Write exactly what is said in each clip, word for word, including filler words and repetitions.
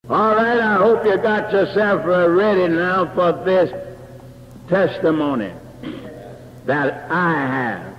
All right, I hope you got yourself ready now for this testimony that I have.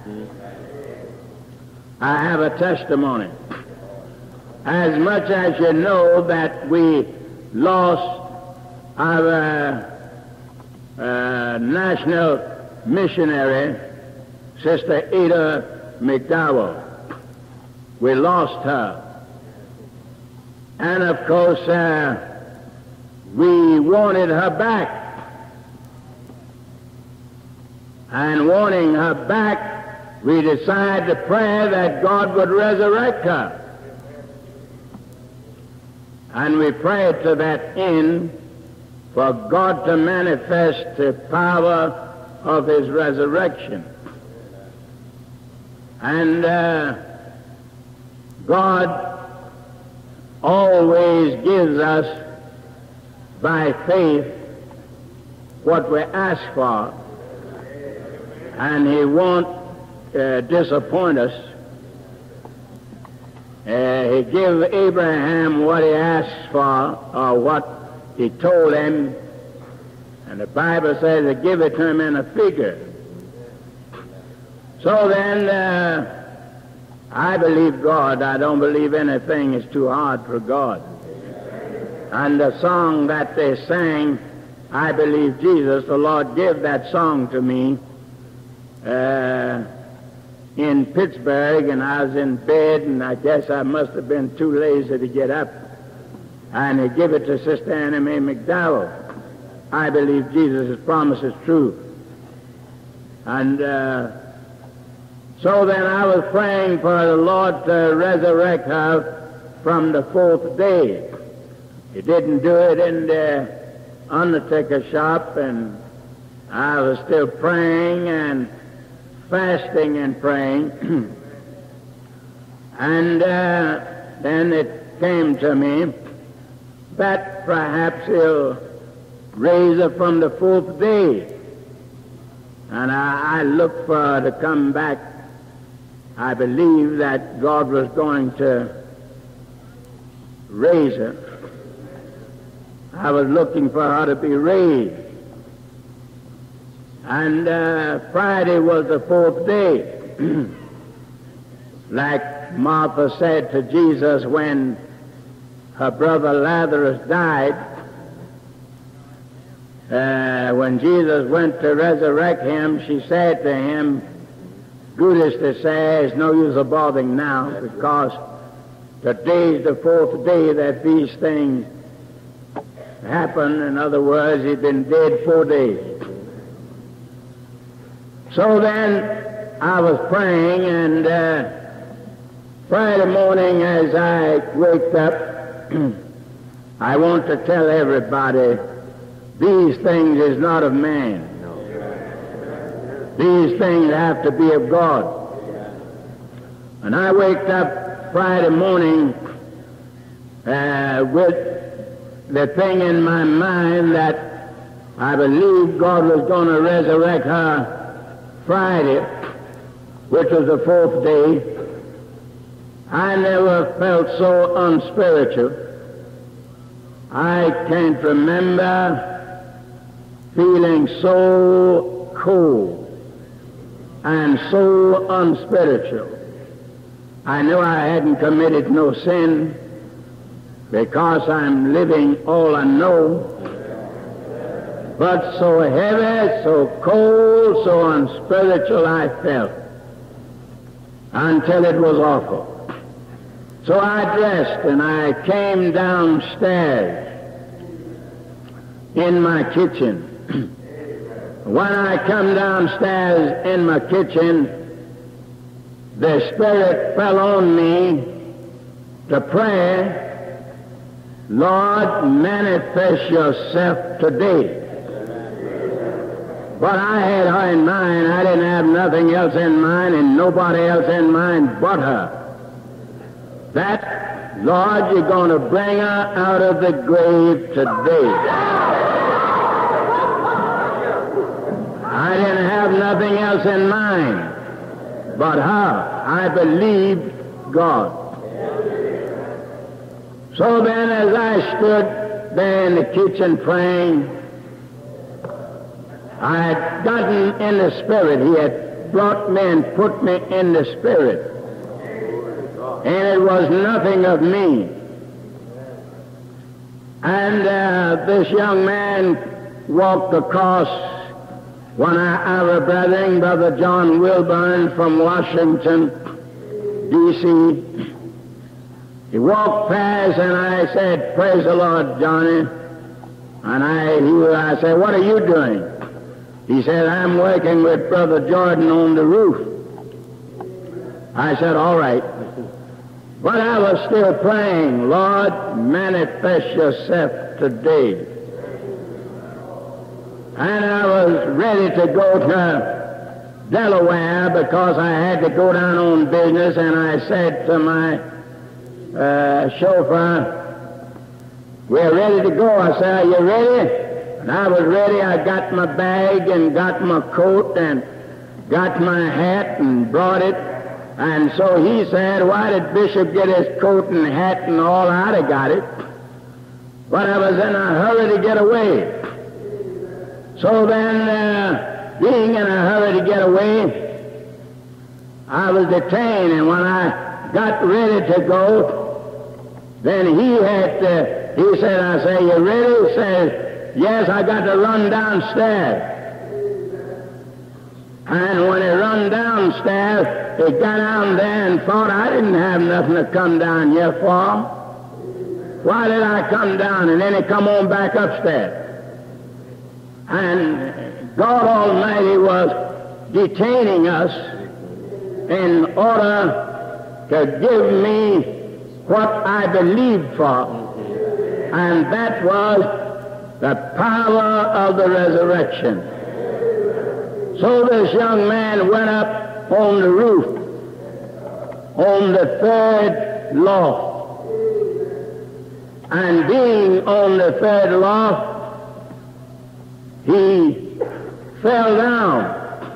I have a testimony. As much as you know that we lost our uh, uh, national missionary, Sister Ada McDowell. We lost her. And of course, uh, we wanted her back. And wanting her back, we decided to pray that God would resurrect her. And we prayed to that end for God to manifest the power of His resurrection. And uh, God always gives us by faith what we ask for, and He won't uh, disappoint us. Uh, he gave Abraham what he asked for, or what he told him, and the Bible says to give it to him in a figure. So then, uh, I believe God. I don't believe anything is too hard for God. And the song that they sang, I believe Jesus, the Lord gave that song to me uh, in Pittsburgh, and I was in bed, and I guess I must have been too lazy to get up. And He gave it to Sister Annie Mae McDowell. I believe Jesus' promise is true. And uh, so then I was praying for the Lord to resurrect her from the fourth day. He didn't do it in the undertaker shop, and I was still praying and fasting and praying. And uh, then it came to me that perhaps He'll raise her from the fourth day. And I, I looked for her to come back. I believe that God was going to raise her. I was looking for her to be raised. And uh, Friday was the fourth day. Like Martha said to Jesus when her brother Lazarus died, uh, when Jesus went to resurrect him, she said to him, good is to say, it's no use of bothering now, because today's the fourth day that these things happen. In other words, he'd been dead four days. So then I was praying, and uh, Friday morning as I waked up, I want to tell everybody, these things is not of man. These things have to be of God. And I waked up Friday morning uh, with the thing in my mind that I believed God was going to resurrect her Friday, which was the fourth day. I never felt so unspiritual. I can't remember feeling so cold and so unspiritual. I knew I hadn't committed no sin because I'm living all I know. But so heavy, so cold, so unspiritual I felt until it was awful. So I dressed and I came downstairs in my kitchen. When I come downstairs in my kitchen, the Spirit fell on me to pray, Lord, manifest yourself today. But I had her in mind. I didn't have nothing else in mind and nobody else in mind but her. That, Lord, you're going to bring her out of the grave today. I didn't have nothing else in mind but her. I believed God. So then, as I stood there in the kitchen praying, I had gotten in the Spirit. He had brought me and put me in the Spirit. And it was nothing of me. And uh, this young man walked across one of our brethren, Brother Johnny Welbourne from Washington, D C He walked past, and I said, "Praise the Lord, Johnny." And I, he, I said, "What are you doing?" He said, "I'm working with Brother Jordan on the roof." I said, "All right." But I was still praying, "Lord, manifest yourself today." And I was ready to go to Delaware because I had to go down on business, and I said to my uh, chauffeur, "We're ready to go." I said, "Are you ready?" And I was ready. I got my bag and got my coat and got my hat and brought it. And so he said, "Why did Bishop get his coat and hat and all?" I'd have got it. But I was in a hurry to get away. So then, uh, being in a hurry to get away, I was detained. And when I got ready to go, then he had to, he said, I say, "You ready?" He said, "Yes, I got to run downstairs." And when he run downstairs, he got down there and thought I didn't have nothing to come down here for. Why did I come down? And then he come on back upstairs. And God Almighty was detaining us in order to give me what I believed for. And that was the power of the resurrection. So this young man went up on the roof, on the third loft. And being on the third loft, he fell down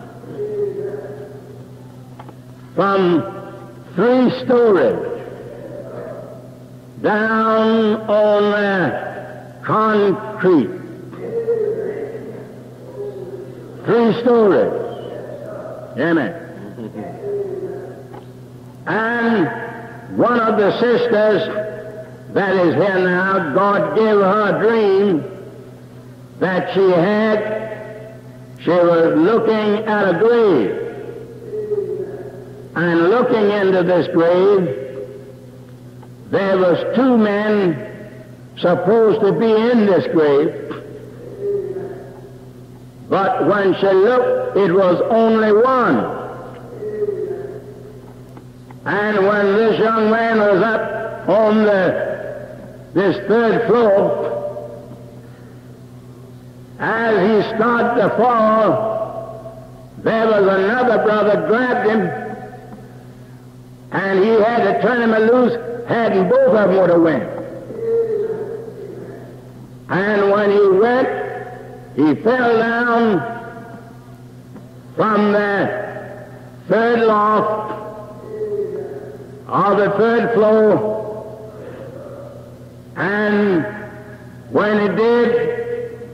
from three stories down on the concrete. Three stories. Amen. And one of the sisters that is here now, God gave her a dream that she had. She was looking at a grave. And looking into this grave, there was two men supposed to be in this grave. But when she looked, it was only one. And when this young man was up on the this third floor, as he started to fall, there was another brother grabbed him, and he had to turn him loose, hadn't both of them would have went. And when he went, he fell down from the third loft or the third floor, and when he did,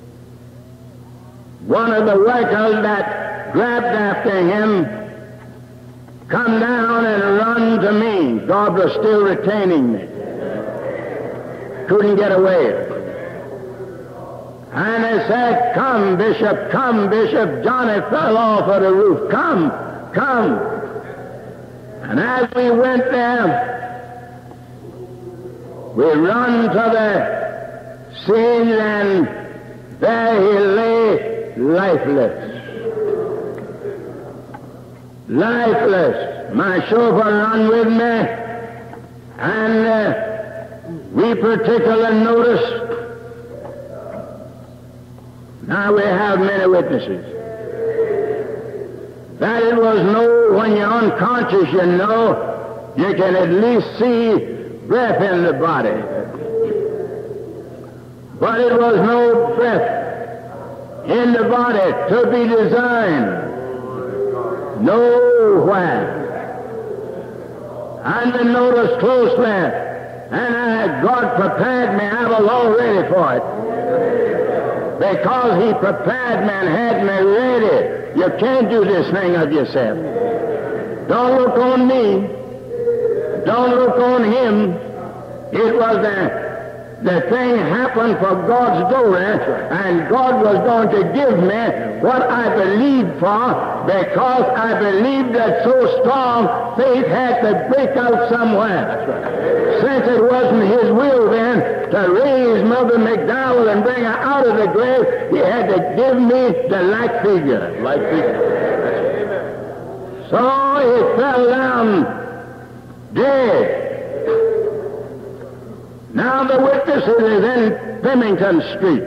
one of the workers that grabbed after him come down and run to me. God was still retaining me. Couldn't get away. And they said, "Come, Bishop, come, Bishop, Johnny fell off of the roof. Come, come." And as we went there, we run to the scene, and there he lay lifeless. Lifeless. My chauffeur run with me, and uh, we particularly noticed. Now we have many witnesses that it was no, when you're unconscious, you know, you can at least see breath in the body. But it was no breath in the body to be designed. Nowhere. And we noticed closely And uh, God prepared me. I was all ready for it. Because he prepared me and had me ready. You can't do this thing of yourself. Don't look on me. Don't look on him. It was the, the thing happened for God's glory, and God was going to give me what I believed for, because I believed that so strong faith had to break out somewhere. Since it wasn't his will then to raise Mother McDowell and bring her out of the grave, he had to give me the like figure. Like figure. So he fell down dead. Now the witnesses is in Pemington Street.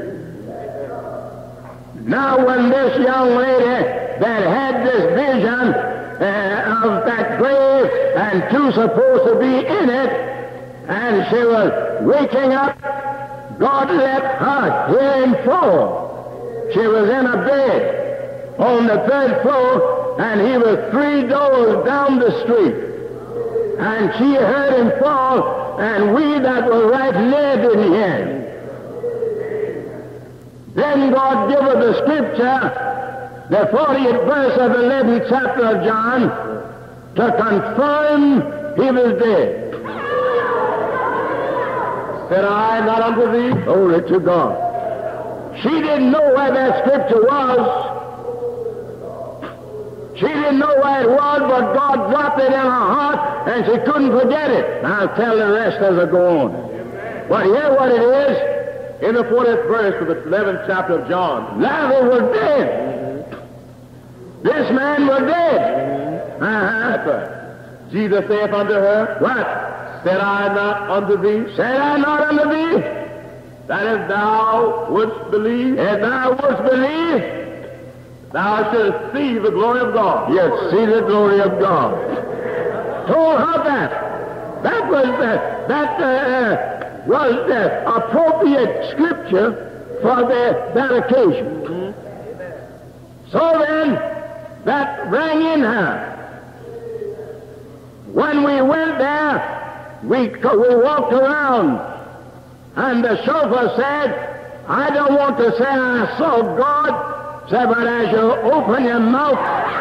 Now when this young lady that had this vision uh, of that grave and two supposed to be in it, and she was waking up, God let her hear him fall. She was in a bed on the third floor, and he was three doors down the street. And she heard him fall, and we that were right near didn't hear him. Then God gave her the scripture, the fortieth verse of the eleventh chapter of John, to confirm he was dead. Said I not unto thee? Glory to God. She didn't know where that scripture was. She didn't know where it was, but God dropped it in her heart, and she couldn't forget it. I'll tell the rest as I go on. But hear what it is. In the fortieth verse of the eleventh chapter of John, Lazarus was dead. This man was dead. Uh-huh. Jesus saith unto her, what? Said I not unto thee? Said I not unto thee? That if thou wouldst believe, if thou wouldst believe, thou shalt see the glory of God. Yes, see the glory of God. Told her that. That was the, that uh, was the appropriate scripture for the, that occasion. Mm-hmm. So then, that rang in her. When we went there, we we walked around, and the chauffeur said, I don't want to say I saw God. Said, but as you open your mouth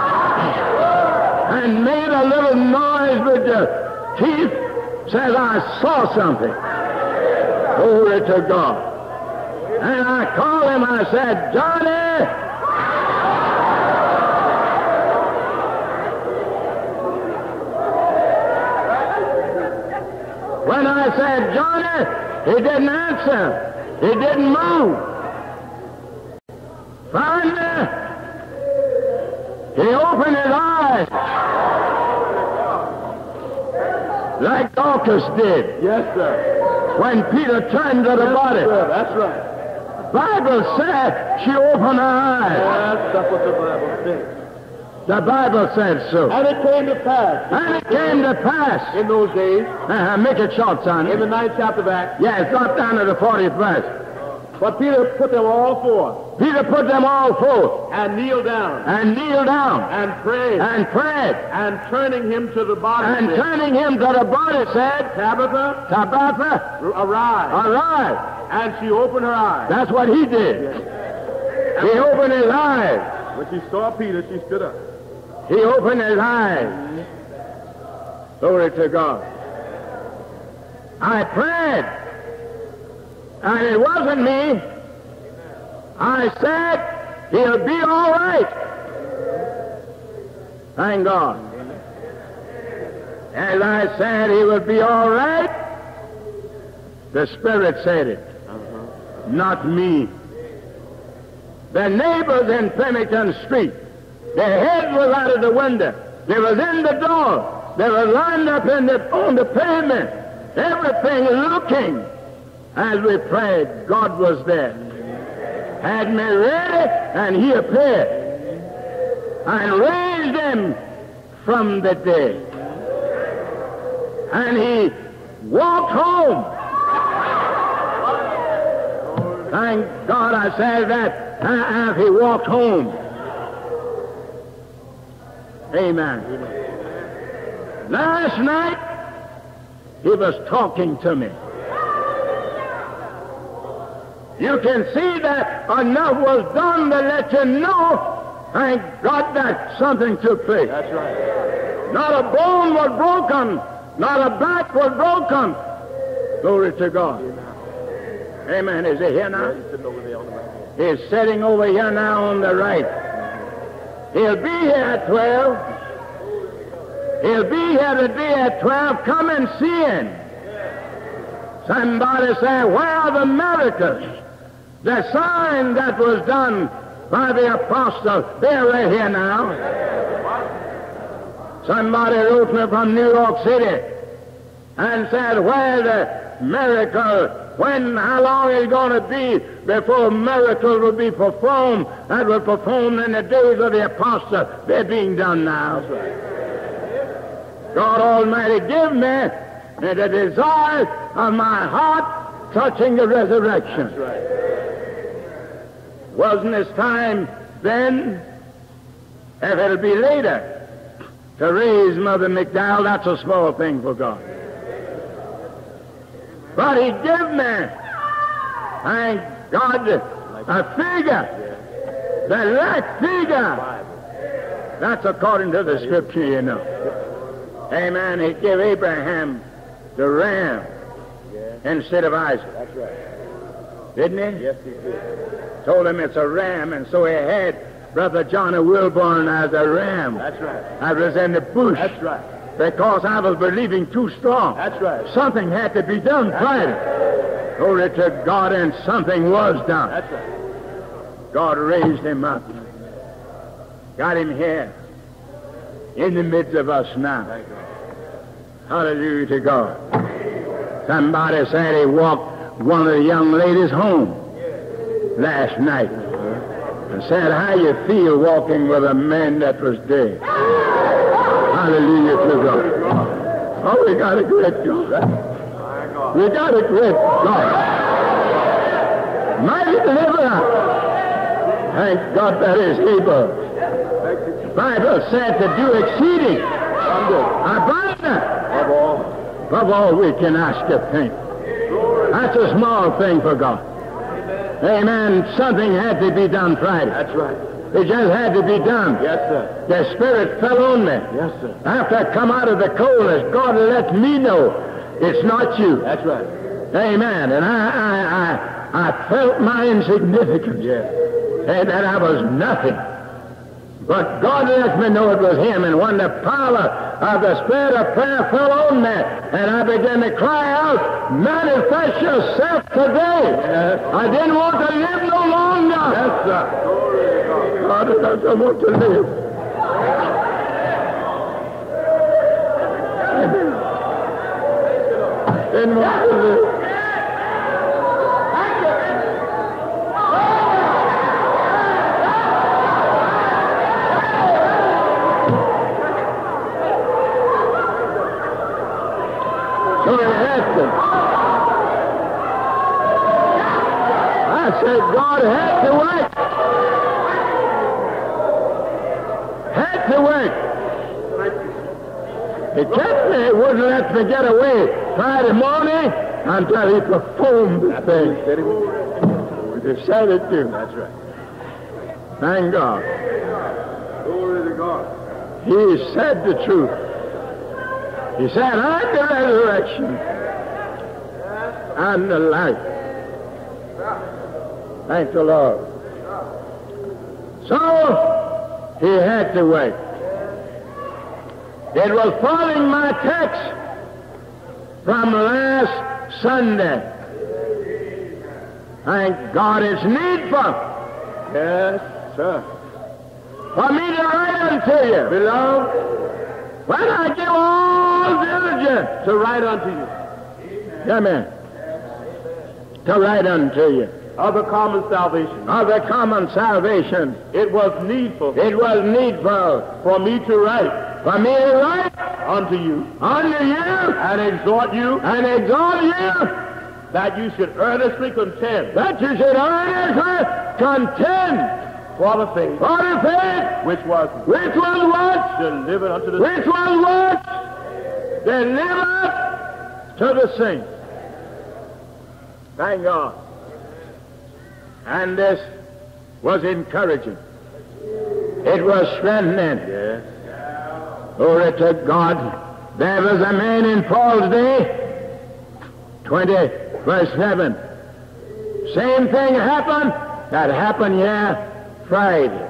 and made a little noise with your teeth, says, I saw something. Glory to God. And I called him, I said, Johnny! When I said, Johnny, he didn't answer. He didn't move. Finally, he opened his eyes like Dorcas did. Yes, sir. When Peter turned to the yes, body. Sir, that's right. The Bible said she opened her eyes. Yes, that's what the Bible said. The Bible said so. And it came to pass. And it came to pass. In those days. Uh-huh, make it short, son. In the ninth chapter of Acts. Yes, drop down to the fortieth verse. But Peter put them all forth. Peter put them all forth. And kneeled down. And kneeled down. And prayed. And prayed. And turning him to the body. And said, turning him to the body said, Tabitha, Tabitha, arise. Arise. And she opened her eyes. That's what he did. Yes. He opened his eyes. When she saw Peter, she stood up. He opened his eyes. Glory to God. I prayed. And it wasn't me. I said, he'll be all right. Thank God. As I said he would be all right, the Spirit said it, uh-huh. Not me. The neighbors in Pemington Street, their heads was out of the window. They was in the door. They were lined up in the, on the pavement. Everything looking. As we prayed, God was there. Had me ready, and he appeared. And raised him from the dead. And he walked home. Thank God I said that after he walked home. Amen. Last night, He was talking to me. You can see that enough was done to let you know, thank God, that something took place. That's right. Not a bone was broken. Not a back was broken. Glory to God. Amen. Is he here now? He's sitting over here now on the right. He'll be here at twelve. He'll be here today at twelve. Come and see him. Somebody say, where are the miracles? The sign that was done by the apostle. They're right here now. Somebody wrote me from New York City and said, where the miracle, when, how long is it going to be before miracles will be performed that were performed in the days of the apostle? They're being done now. God Almighty, give me the desire of my heart touching the resurrection. That's right. Wasn't this time then? If it'll be later to raise Mother McDowell, that's a small thing for God. But he gave me, thank God, a figure, the right figure. That's according to the Scripture, you know. Amen. He gave Abraham the ram instead of Isaac. That's right. Didn't he? Yes, he did. Told him it's a ram, and so he had Brother Johnny Welbourne as a ram. That's right. I was in the bush. That's right. Because I was believing too strong. That's right. Something had to be done Friday. Right. Glory to God, and something was done. That's right. God raised him up. Got him here in the midst of us now. Thank God. Hallelujah to God. Somebody said he walked one of the young ladies home last night and said, how you feel walking with a man that was dead? Hallelujah to God. Oh, we got a great God. We got a great God. Mighty deliverer. Thank God that is able. The Bible said to do exceeding abundant Above all. above all we can ask or think. That's a small thing for God. Amen. Something had to be done Friday. That's right. It just had to be done. Yes, sir. The Spirit fell on me. Yes, sir. After I come out of the coldness, God let me know it's not you. That's right. Amen. And I I, I, I felt my insignificance. Yes. And that I was nothing. But God let me know it was him. And when the power of the Spirit of prayer fell on me, and I began to cry out, manifest yourself today. Yes. I didn't want to live no longer. Yes, sir. God, I don't want to live. Didn't want to live. So he had to. I said, God had to work. Had to work. He kept me. He wouldn't let me get away Friday morning until he performed the thing. He said it to. That's right. Thank God. Glory to God. He said the truth. He said, I'm the resurrection and the life. Thank the Lord. So, he had to wait. It was following my text from last Sunday. Thank God it's needful. Yes, sir. For me to write unto you, beloved, when I give all diligence To write unto you. Amen. To write unto you. Of the common salvation. Of the common salvation. It was needful. It was needful for me to write. For me to write unto you. Unto you. And exhort you. And exhort you. That you should earnestly contend. That you should earnestly contend. For the faith. For the faith. Which was. Which was what? Delivered unto the. Which was what? Delivered to the saints. Thank God. And this was encouraging. It was strengthening. Yes. Glory to God. There was a man in Paul's day, twenty, verse seven. Same thing happened that happened here Friday.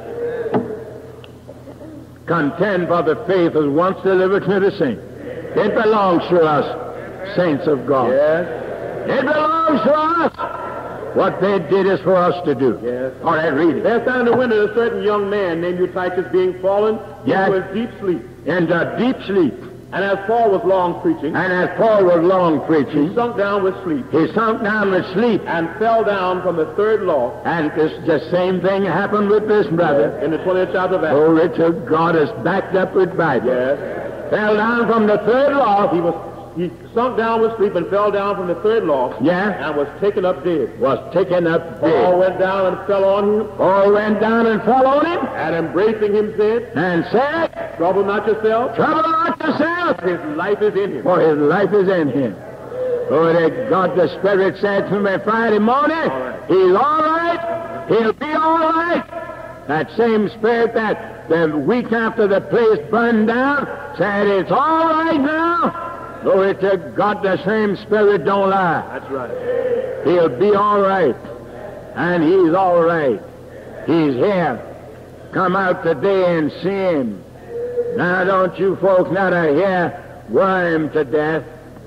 Contend for the faith was once delivered to the saints. It belongs to us, saints of God. Yes. It belongs to us. What they did is for us to do. Yes. All right, read it. There found a window a certain young man named Eutychus being fallen Yes. into a deep sleep. Into deep sleep. And as Paul was long preaching, And as Paul was long he preaching, sunk down with sleep he sunk down with sleep. and fell down from the third loft And this, the same thing happened with this brother. in the twentieth chapter of Acts. Glory to God is backed up with Bible. Yes. Fell down from the third loft. He was he sunk down with sleep and fell down from the third loft Yeah. and was taken up dead. Was taken up Paul dead. went down and fell on him, Paul went down and fell on him and embracing him said, and said, "Trouble not yourself, trouble not yourself, his life is in him." for his life is in him. Glory to God, the Spirit said to me Friday morning, right. he's all right, he'll be all right. That same Spirit that the week after the place burned down said it's all right now. Glory to God, the same Spirit don't lie. That's right. He'll be all right. And he's all right. He's here. Come out today and see him. Now don't you folks not here worry him to death.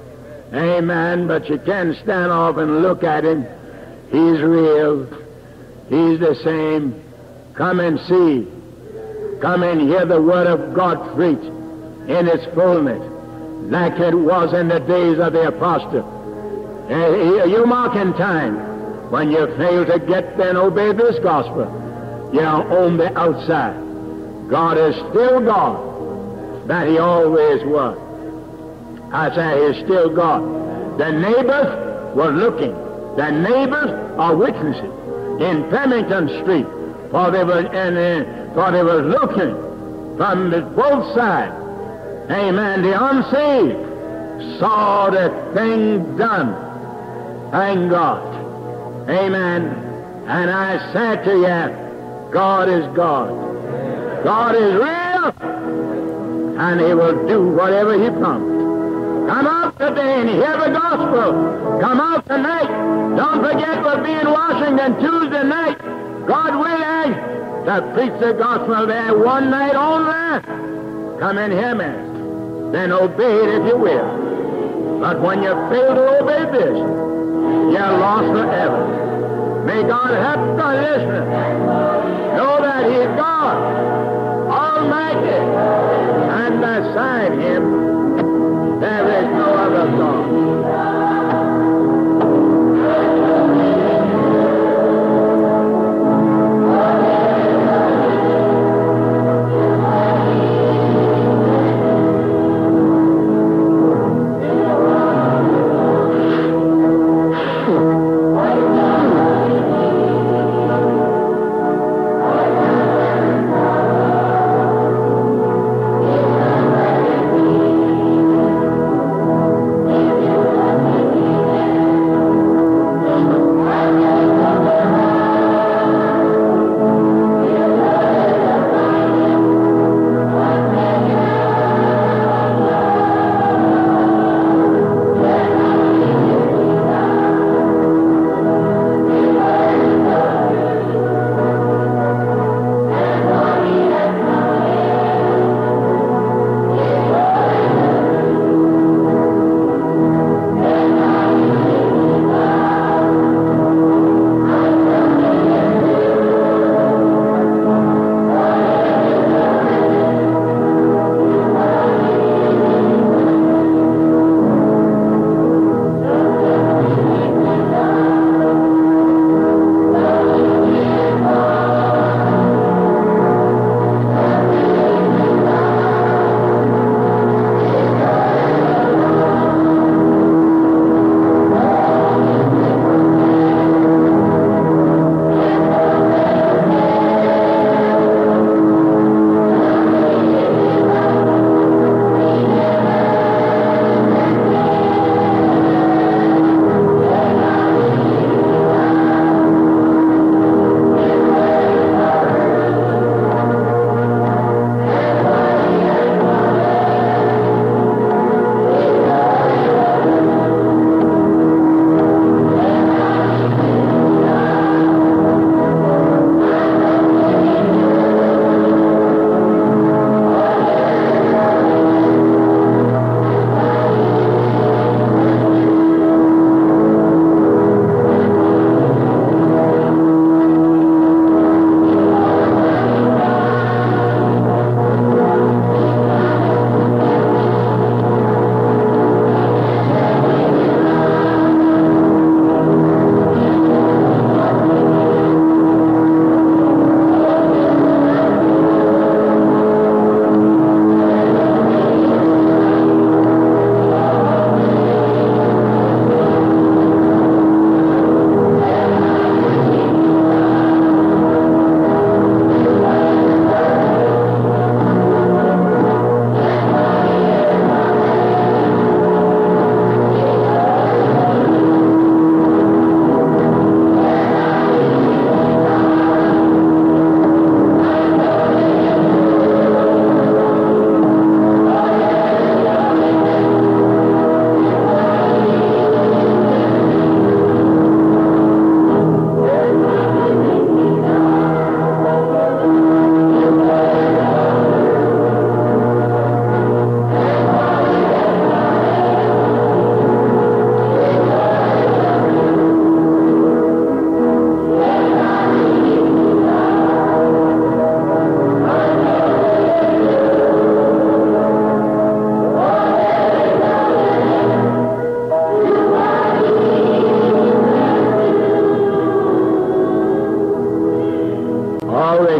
Amen. But you can stand off and look at him. He's real. He's the same. Come and see. Come and hear the word of God preached in its fullness, like it was in the days of the apostle. Uh, you marking time when you fail to get and obey this gospel. You're on the outside. God is still God, that he always was. I say he's still God. The neighbors were looking. The neighbors are witnesses in Pemington Street, for they were, and, uh, for they were looking from the, both sides. Amen. The unsaved saw the thing done. Thank God. Amen. And I say to you, God is God. God is real, and he will do whatever he promised. Come out today and hear the gospel. Come out tonight. Don't forget we'll be in Washington Tuesday night, God willing, to preach the gospel there one night only. Come and hear me. Then obey it if you will. But when you fail to obey this, you're lost forever. May God help the listener know that he is God, Almighty, and beside him there is no other God.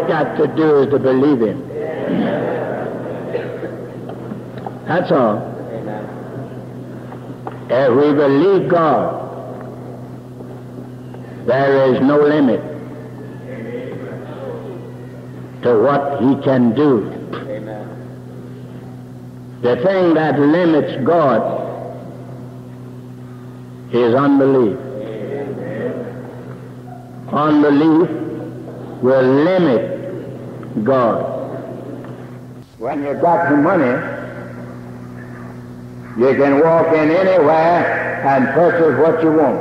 got to do is to believe him. That's all. If we believe God, there is no limit to what he can do. The thing that limits God is unbelief. Unbelief will limit God. When you've got the money, you can walk in anywhere and purchase what you want.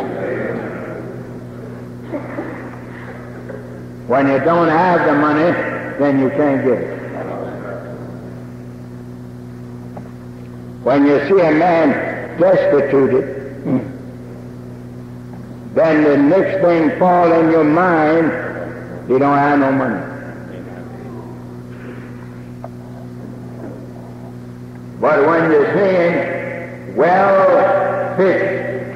When you don't have the money, then you can't get it. When you see a man destituted, then the next thing fall in your mind, you don't have no money. But when you're seeing well fixed,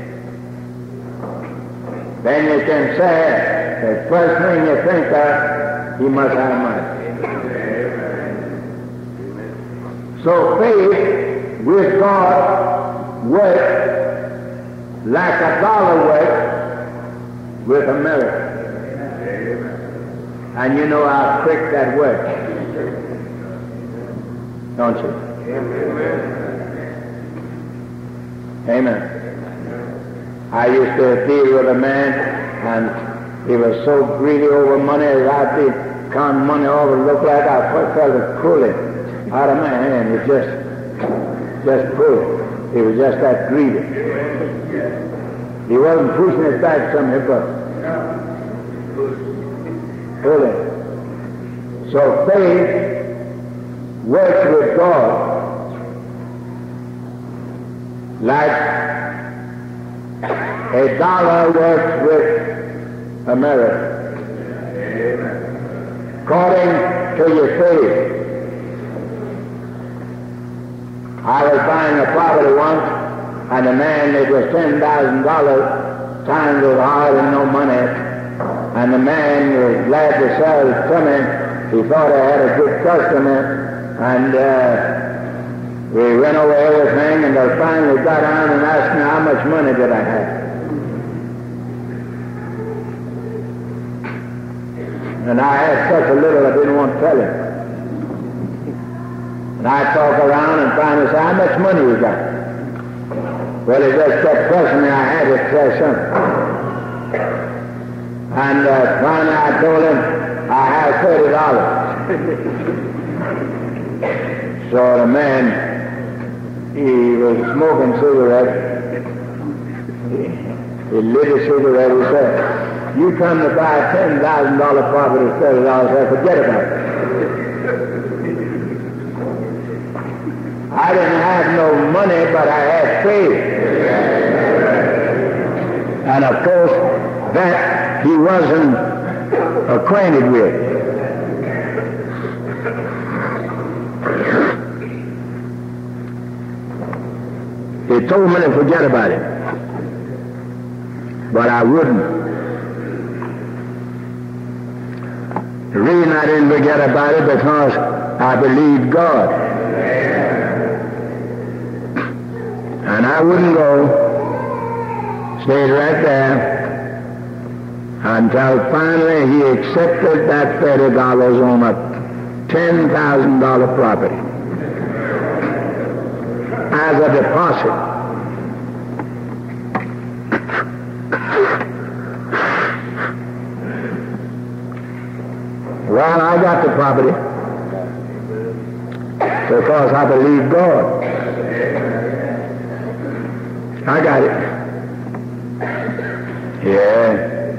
then you can say the first thing you think of, he must have money. So faith with God works like a dollar works with America. And you know how quick that works, don't you? Amen. I used to deal with a man, and he was so greedy over money that I'd be counting money over to look like I felt it pulling out of my hand. It just, just pulled. He was just that greedy. He wasn't pushing it back from me, but pulling. So faith works with God like a dollar works with America. According to your faith. I was buying a property once, and the man, it was ten thousand dollars, times was hard and no money, and the man was glad to sell it to me. He thought I had a good customer, and uh, we went over everything, and they finally got on and asked me how much money did I have. And I had such a little I didn't want to tell him. And I talk around and finally say, how much money you got? Well, he just kept pressing me. I had to say something. And uh, finally I told him, I have thirty dollars. So the man, he was smoking cigarettes. He, he lit a cigarette. He said, you come to buy a ten thousand dollars property for thirty dollars, I forget about it. I didn't have no money, but I had faith. And of course, that he wasn't acquainted with. He told me to forget about it, but I wouldn't. The reason I didn't forget about it because I believed God. And I wouldn't go, stayed right there, until finally he accepted that thirty dollars on a ten thousand dollars property as a deposit. Well, I got the property because I believe God. I got it. Yeah.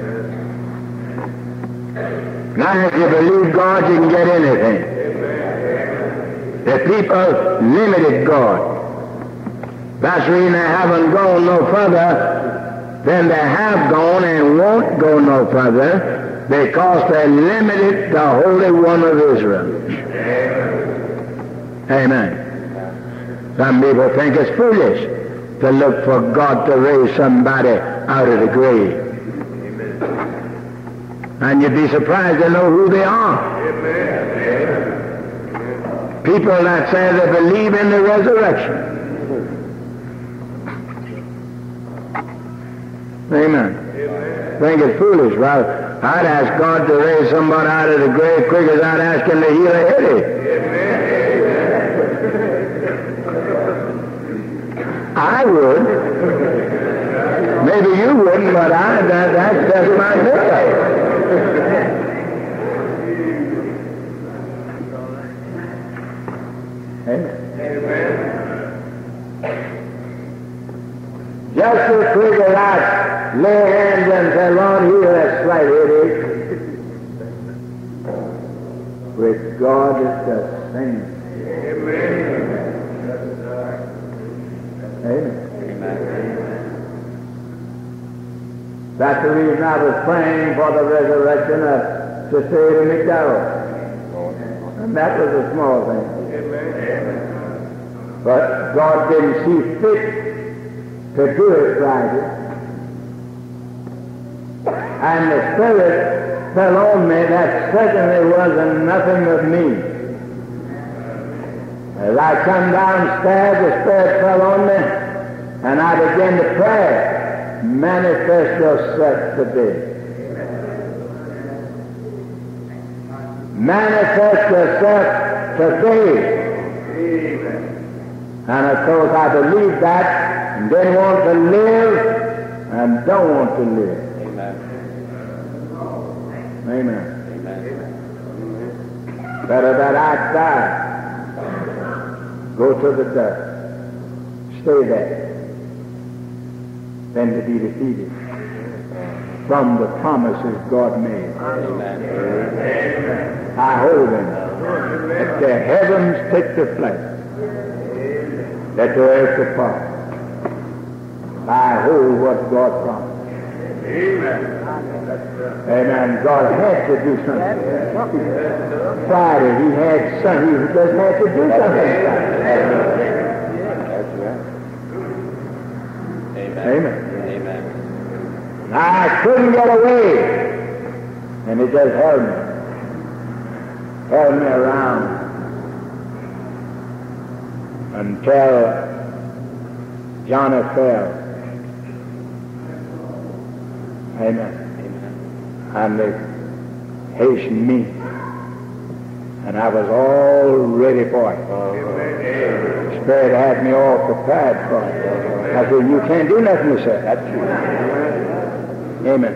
Now, if you believe God, you can get anything. The people limited God. That's the reason they haven't gone no further than they have gone and won't go no further, because they limited the Holy One of Israel. Amen. Some people think it's foolish to look for God to raise somebody out of the grave. And you'd be surprised to know who they are. People that say they believe in the resurrection. Amen. Think it's foolish. Well, I'd ask God to raise somebody out of the grave quick as I'd ask him to heal a headache. I would. Maybe you wouldn't, but I, that, that's just my thing. Amen. Just as quick as I lay hands and say, Lord, heal that slight headache. With God it's the same. Amen. Amen. That's the reason I was praying for the resurrection of Sister Ada McDowell. And that was a small thing. Amen. But God didn't see fit to do it Friday. And the Spirit fell on me. That certainly wasn't nothing of me. As I come downstairs, the Spirit fell on me, and I began to pray. Manifest yourself today. Manifest yourself today. And of course I believe that, and didn't want to live, and don't want to live. Amen. Amen. Better that I die. Go to the dust. Stay there. Than to be defeated from the promises God made. Amen. I hold them. Let the heavens take the flight. Let the earth depart. I hold what God promised. Amen. Amen. God had to do something. Friday, he had something. He just had to do something. Amen. Amen. I couldn't get away, and it just held me, held me around until Johnny fell. Amen. Amen. And they hastened me, and I was all ready for it. The Spirit had me all prepared for it. I said, you can't do nothing, sir. That's true. Amen.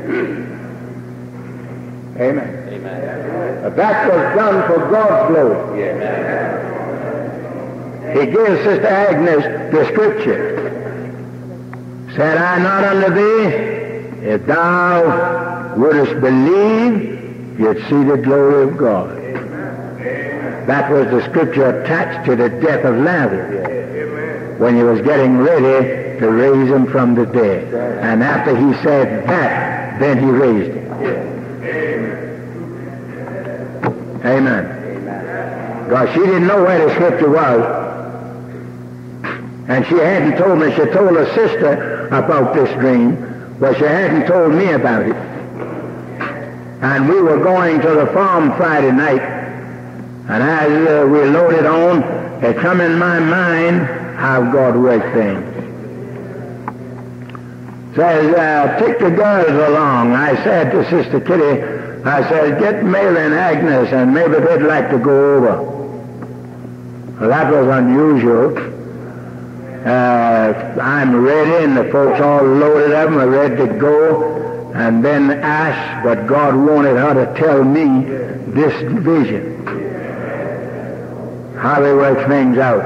Amen. Amen. But that was done for God's glory. Amen. He gave Sister Agnes the scripture. Said, I not unto thee, if thou wouldest believe, you'd see the glory of God. Amen. That was the scripture attached to the death of Lazarus. When he was getting ready to raise him from the dead. And after he said that, then he raised him. Amen. Because she didn't know where the scripture was. And she hadn't told me. She told her sister about this dream, but she hadn't told me about it. And we were going to the farm Friday night, and as uh, we loaded on, it come in my mind how God works things. Says, uh, take the girls along. I said to Sister Kitty, I said, get Mary and Agnes, and maybe they'd like to go over. Well, that was unusual. Uh, I'm ready, and the folks all loaded up and were ready to go, and then asked, but God wanted her to tell me this vision, how they work things out.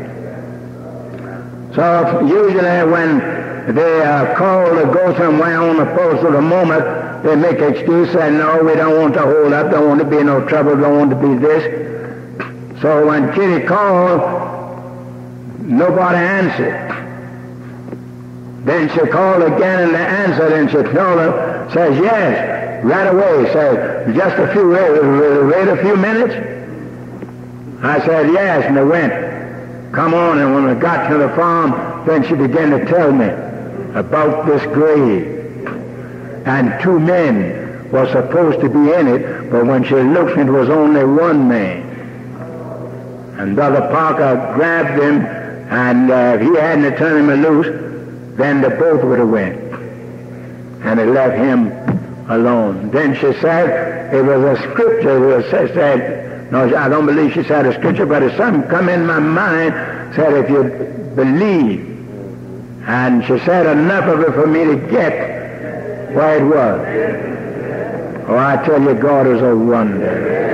So usually when they are called to go somewhere on the post of the moment, they make excuse, say, no, we don't want to hold up, don't want to be in no trouble, don't want to be this. So when Kitty called, nobody answered. Then she called again and they answered, and she told her, says, yes, right away. Says, just a few, wait a few minutes? I said, yes, and they went. Come on, and when we got to the farm, then she began to tell me about this grave. And two men was supposed to be in it, but when she looked, it was only one man. And Brother Parker grabbed him, and uh, if he hadn't turned him loose, then the boat would have went. And it left him alone. Then she said, it was a scripture that said, no, I don't believe she said a scripture, but it's something come in my mind, said if you believe. And she said enough of it for me to get where it was. Oh, I tell you, God is a wonder.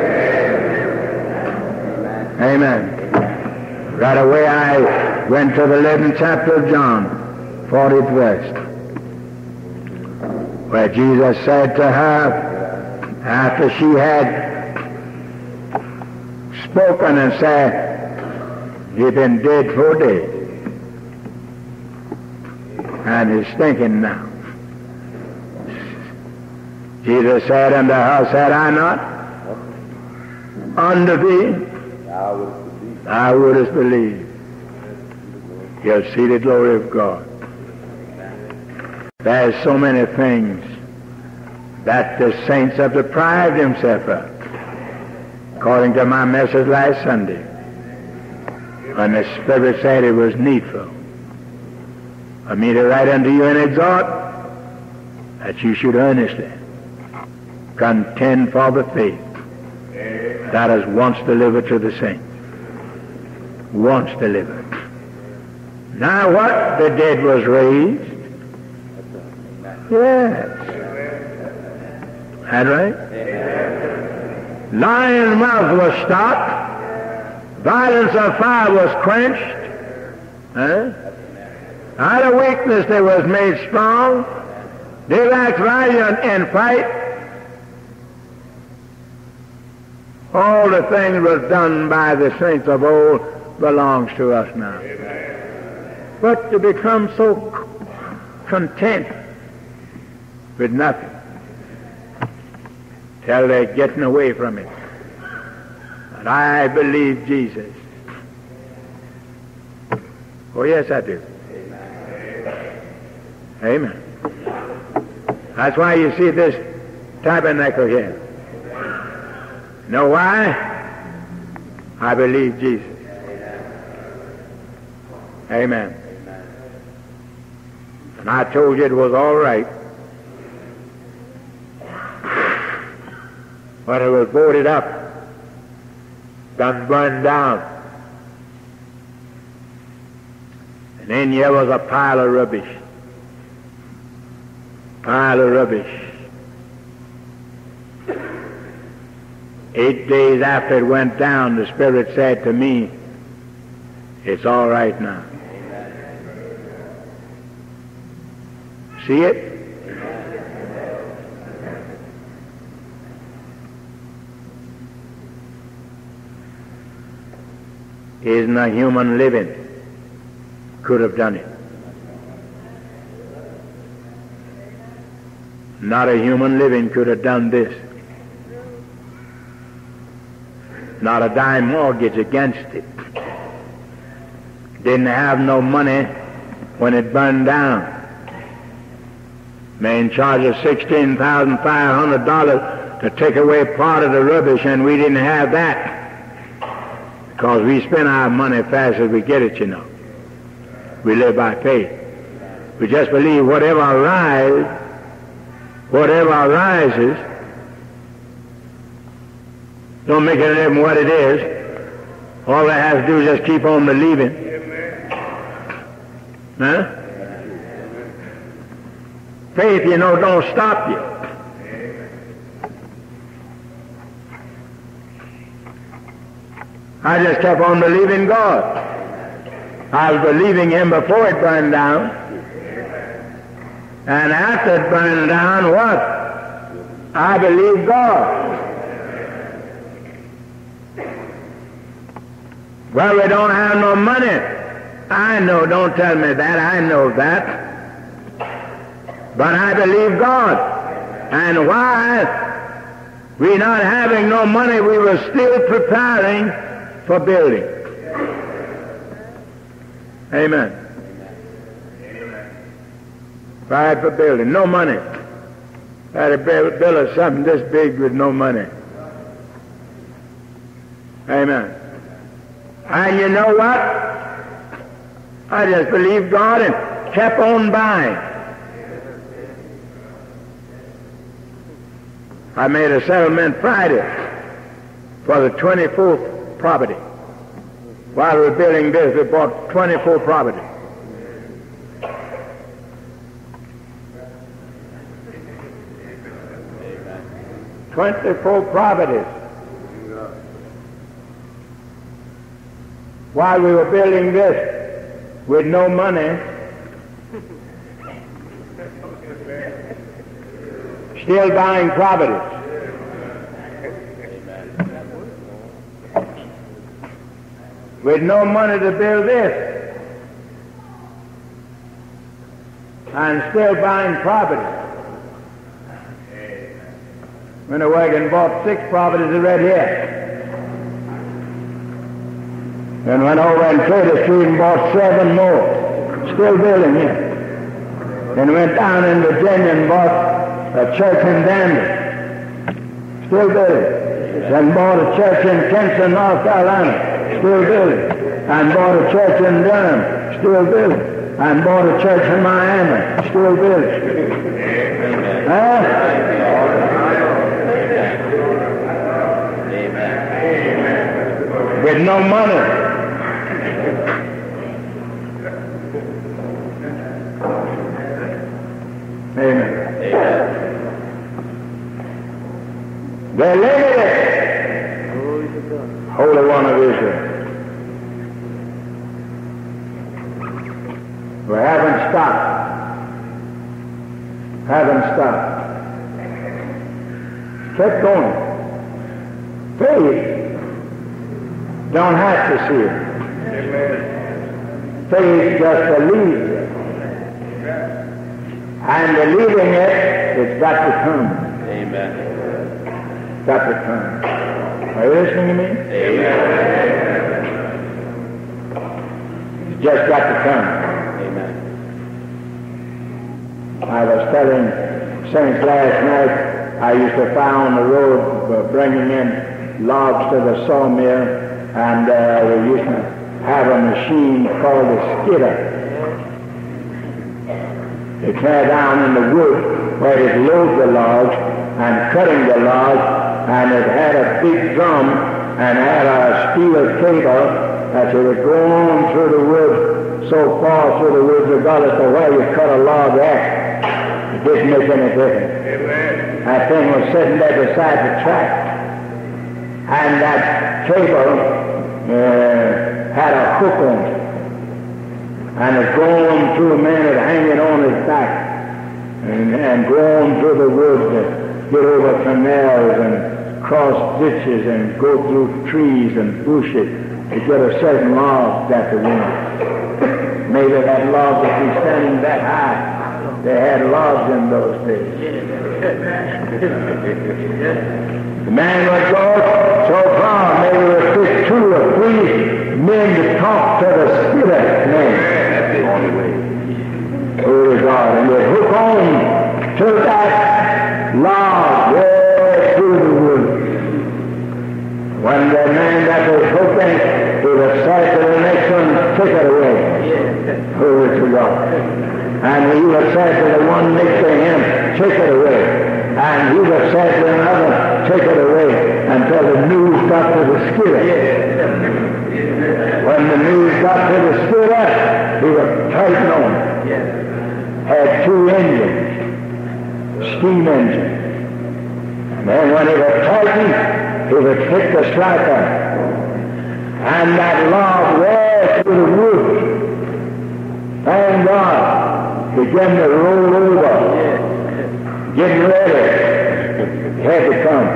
Amen. Right away I went to the eleventh chapter of John, fortieth verse, where Jesus said to her, after she had spoken and said, you've been dead four days, and he's thinking now. Jesus said unto her, said I not unto thee, thou wouldest believe. You'll see the glory of God. There's so many things that the saints have deprived themselves of. According to my message last Sunday, when the Spirit said it was needful for me to write unto you and exhort that you should earnestly contend for the faith that is once delivered to the saints. Once delivered. Now what? The dead was raised. Yes. That right? Lion's mouth was stopped. Violence of fire was quenched. Huh? Out of weakness they was made strong. They lacked valiant in fight. All the things was done by the saints of old belongs to us now. But to become so content with nothing till they're getting away from it. And I believe Jesus. Oh yes, I do. Amen. That's why you see this tabernacle here. Know why? I believe Jesus. Amen. And I told you it was all right. When it was boarded up, done burned down. And then here was a pile of rubbish. Pile of rubbish. Eight days after it went down, the Spirit said to me, it's all right now. See it? Isn't a human living could have done it. Not a human living could have done this. Not a dime mortgage against it. Didn't have no money when it burned down. Man charged us sixteen thousand five hundred dollars to take away part of the rubbish, and we didn't have that. Because we spend our money fast as we get it, you know. We live by faith. We just believe whatever arises, whatever arises, don't make it any what it is. All they have to do is just keep on believing. Huh? Faith, you know, don't stop you. I just kept on believing God. I was believing Him before it burned down. And after it burned down, what? I believe God. Well, we don't have no money. I know, don't tell me that, I know that. But I believe God. And why we not having no money, we were still preparing for building. Amen. Tried for building. No money. Had a build, build something this big with no money. Amen. And you know what? I just believed God and kept on buying. I made a settlement Friday for the twenty-fourth property. While we were building this, we bought twenty-four properties. twenty-four properties. While we were building this with no money, still buying properties. With no money to build this, and still buying properties. Went away and bought six properties right here. And went over and traded the street and bought seven more. Still building here. Then went down in Virginia and bought a church in Danville. Still building. Then bought a church in Kinston, North Carolina. Still building. And bought a church in Durham. Still building. And bought a church in Miami. Still building. Huh? With no money. Amen. They limited it. Holy One of Israel. We haven't stopped. Haven't stopped. Kept going. Faith don't have to see it. Faith just believes it. And believing it, it's got to come. Amen. Got to come. Are you listening to me? Amen. It's just got to come. Amen. I was telling Saints last night, I used to find on the road uh, bringing in logs to the sawmill, and uh, we used to have a machine called a skidder. It tear down in the wood where it loads the logs and cutting the logs, and it had a big drum and had a steel cable that it would go on through the wood so far through the wood, regardless of where you cut a log at. It didn't make any difference. Amen. That thing was sitting there beside the track, and that cable uh, had a hook on it. And it's going through a man that hanging on his back and, and going through the woods to get over canals and cross ditches and go through trees and bushes to get a certain log that the wind. Maybe that log would be standing that high. They had logs in those days. The man would go so far, maybe it would take two or three men to talk to the skidder man. On the way. Oh God, and they hook on to that log way through the woods. When the man that was hooking, he would say to the next one, take it away. Glory to God. And he would say to the one next to him, take it away. And he would say to another, take it away, until the news got to the skidder. When the news got to the skidder, he would tighten on it. Had two engines, steam engines. And then when he would tighten, he would hit the striker. And that log way through the woods, thank God, began to roll over, getting ready. Had to come.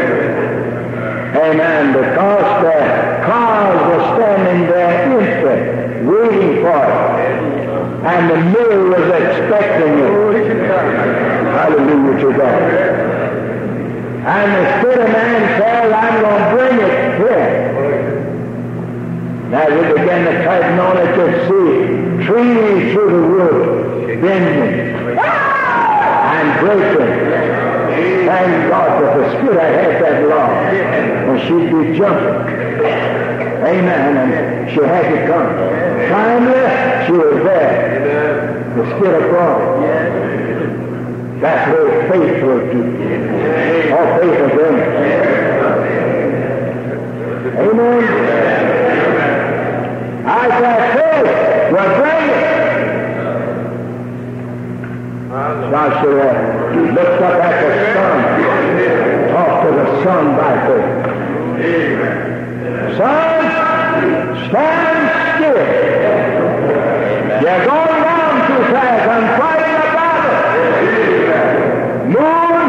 Amen. Because the cars were standing there instant, waiting for it. And the mill was expecting it. Hallelujah to God. And the skidder man said, I'm going to bring it here. Now we began to tighten on it to see trees through the wood, bending and breaking. she'd be jumping. Amen. And she had to come. Finally, she was there. The Spirit brought it. That's what faith will do. All faith is in it. Amen. I said faith will bring it. Joshua looked up at the sun, talked to the sun by faith. Son, stand still. You're going down too fast. I'm fighting a battle. Moon,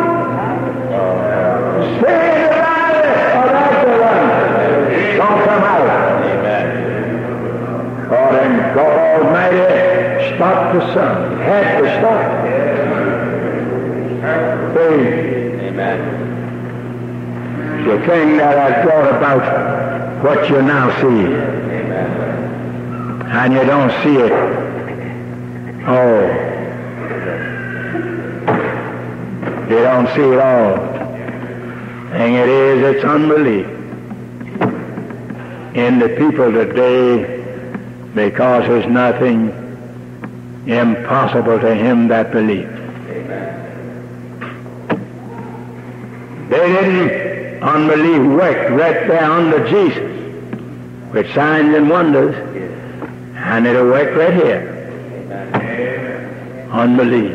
stay in the valley or out the run. Don't come out. Amen. God and God Almighty stopped the sun. Had to stop. Faith. Amen. The thing that has brought about what you now see. Amen. And you don't see it. Oh. You don't see it all. And it is, it's unbelief in the people today, because there's nothing impossible to him that believes. They didn't unbelief worked right there under Jesus with signs and wonders, and it'll work right here. Unbelief.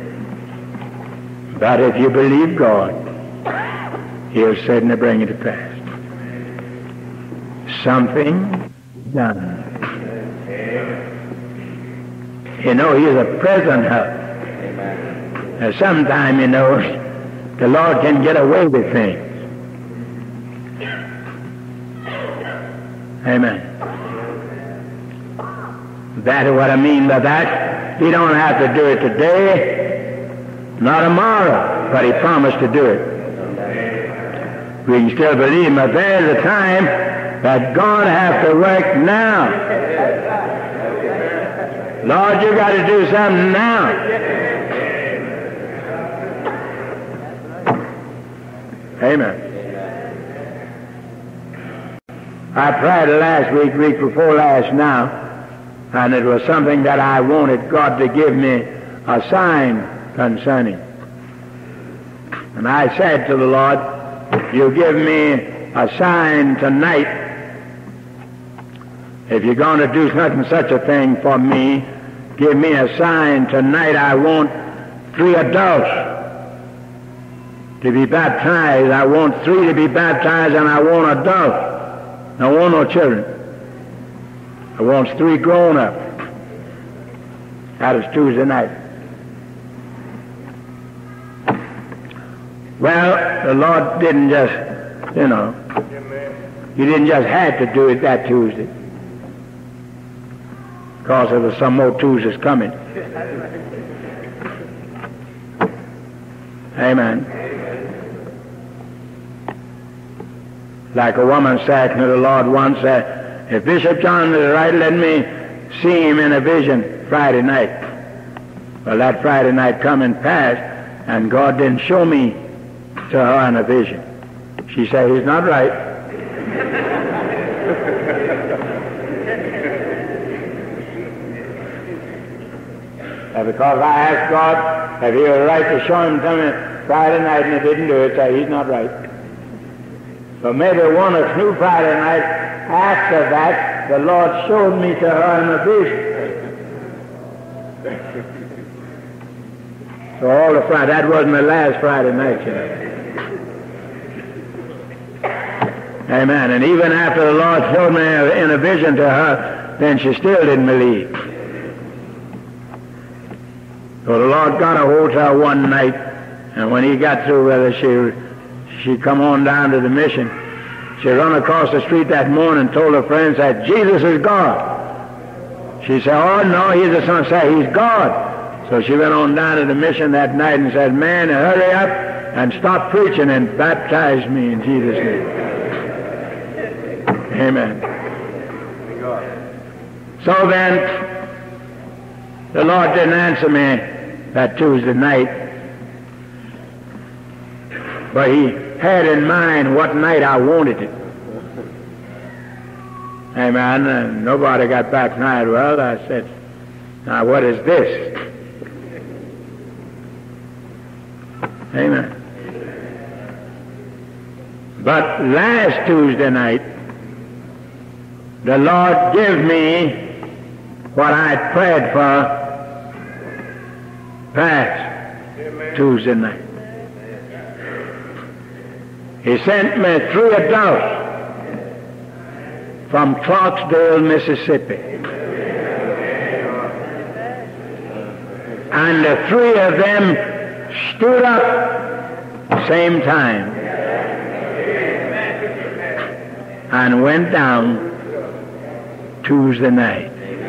But if you believe God, he'll certainly bring it to pass. Something done. You know, he's a present help. And sometimes, you know, the Lord can get away with things. Amen. That's what I mean by that. He don't have to do it today, not tomorrow, but he promised to do it. We can still believe him, but there's a time that God has to work now. Lord, you got to do something now. Amen. I prayed last week, week before last now, and it was something that I wanted God to give me a sign concerning. And I said to the Lord, you give me a sign tonight. If you're going to do such and such a thing for me, give me a sign tonight. I want three adults to be baptized. I want three to be baptized, and I want adults. I don't want no children. I want three grown up. That was Tuesday night. Well, the Lord didn't just, you know, he didn't just have to do it that Tuesday, because there was some more Tuesdays coming. Amen. Like a woman said to the Lord once, uh, if Bishop John is right, let me see him in a vision Friday night. Well, that Friday night come and passed, and God didn't show me to her in a vision. She said, he's not right. And because I asked God if he was right to show him to me Friday night, and he didn't do it, so he's not right. So maybe one or two Friday nights after that, the Lord showed me to her in a vision. So all the Friday, that wasn't the last Friday night, you know. Amen. And even after the Lord showed me in a vision to her, then she still didn't believe. So the Lord got a hold of her one night, and when he got through with her, she She come on down to the mission. She run across the street that morning and told her friends that Jesus is God. She said, oh, no, he's the Son. Say, he's God. So she went on down to the mission that night and said, man, hurry up and stop preaching and baptize me in Jesus' name. Amen. So then, the Lord didn't answer me that Tuesday night. But he had in mind what night I wanted it. Amen. And nobody got back tonight. Well, I said, now what is this? Amen. But last Tuesday night, the Lord gave me what I had prayed for past Amen. Tuesday night. He sent me three adults from Clarksdale, Mississippi. And the three of them stood up same time and went down Tuesday night.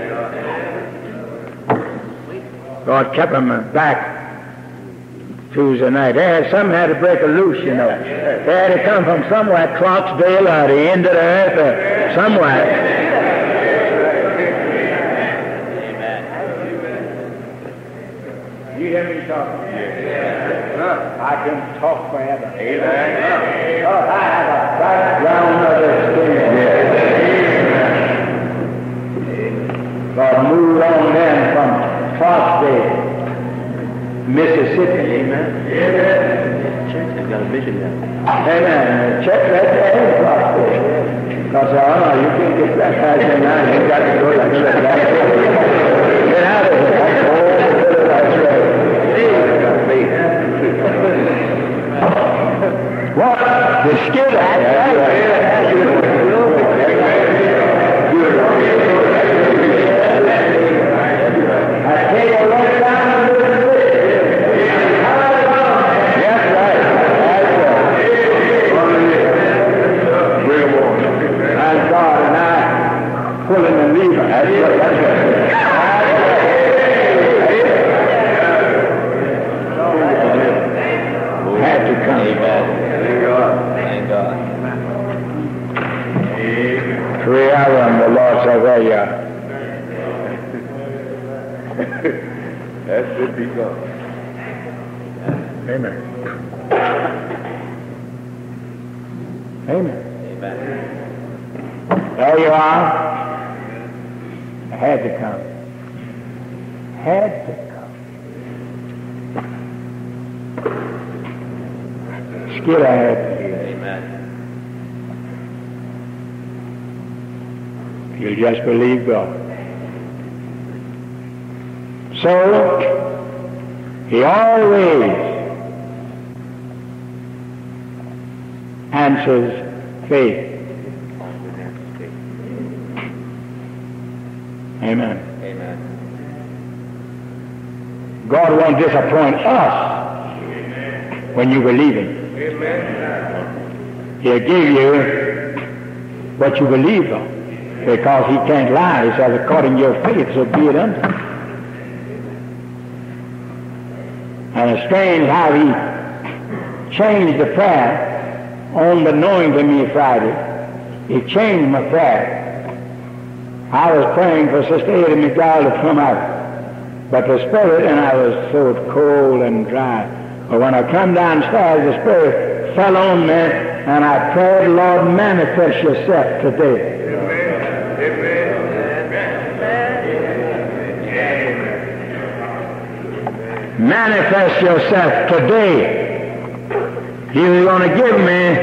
God kept them back Tuesday night. They had, some had to break a loose, you know. They had to come from somewhere, Clarksdale or the end of the earth or somewhere. You hear me talking? I can talk forever. Amen. Oh, I have a background of experience. God moved on then from Clarksdale, Mississippi. Amen. Amen. Church has got a mission now. Amen. Church right there in Clarksdale. Because, oh, no, you can't get baptized in now. You got to go like that. Get out of here. That's right. What? The skid. That's right. I take a look down and look at this. That's right. That's right. And God and I pulling the lever. That's right. That's right. Had to come. Thank God. Thank God. Three of them, the Lord said, there you are. That should be God. Amen. Amen. Amen. There you are. I had to come. Had to come. Skid I had to hear. Amen. You just believe God. So, he always answers faith. Amen. Amen. God won't disappoint us when you believe Him. Amen. He'll give you what you believe on, because He can't lie. He says, according to your faith, so be it unto you. And it's strange how He changed the prayer on the knowing to me Friday. He changed my prayer. I was praying for Sister Ada McDowell to come out, but the Spirit, and I was so cold and dry. But when I come downstairs, the Spirit fell on me, and I prayed, Lord, manifest yourself today. Manifest yourself today. You're going to give me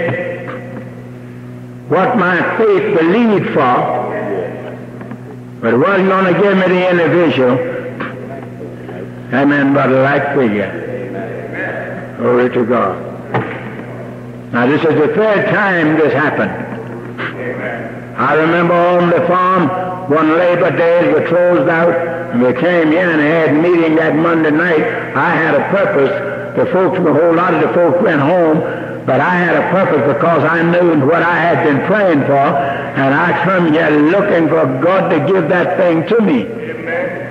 what my faith believed for, but it wasn't going to give me the individual. Amen, but a like figure. Glory to God. Now this is the third time this happened. I remember on the farm, when Labor Days were closed out, and we came here and had a meeting that Monday night. I had a purpose. The folks, a whole lot of the folks went home, but I had a purpose because I knew what I had been praying for, and I come here looking for God to give that thing to me. Amen.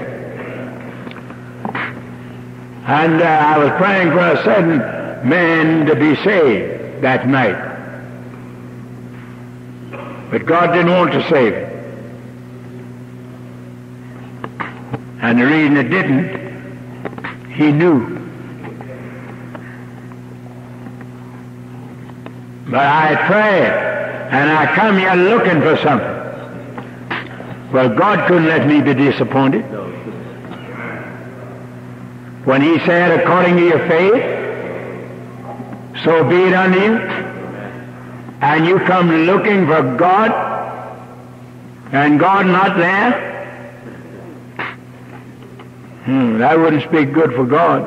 And uh, I was praying for a certain man to be saved that night. But God didn't want to save him. And the reason it didn't, He knew. But I pray, and I come here looking for something. Well, God couldn't let me be disappointed. When he said, according to your faith, so be it unto you, and you come looking for God, and God not there, hmm, that wouldn't speak good for God.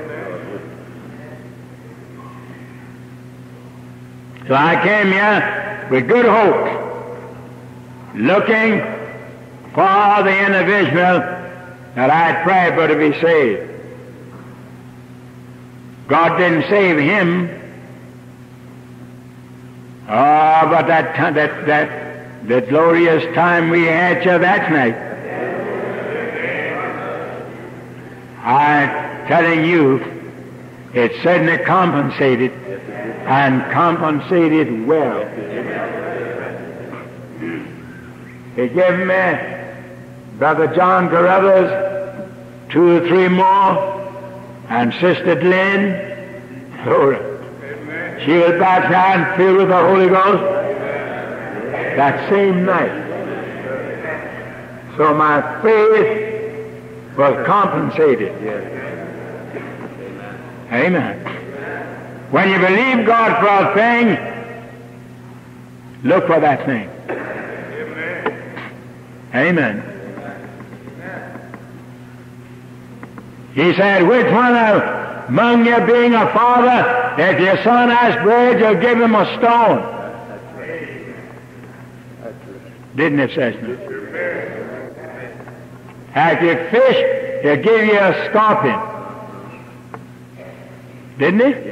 So I came here with good hope, looking for the individual that I prayed for to be saved. God didn't save him. Oh, but that that that that glorious time we had here that night, I'm telling you, it certainly compensated, and compensated well. He gave me Brother John Carruthers, two or three more, and Sister Glenn, she was baptized and filled with the Holy Ghost that same night. So my faith was compensated. Amen. When you believe God for a thing, look for that thing. Amen. He said, which one among you being a father, if your son has bread, you'll give him a stone? Didn't it say so? If you fish, he'll give you a scorpion. Didn't it?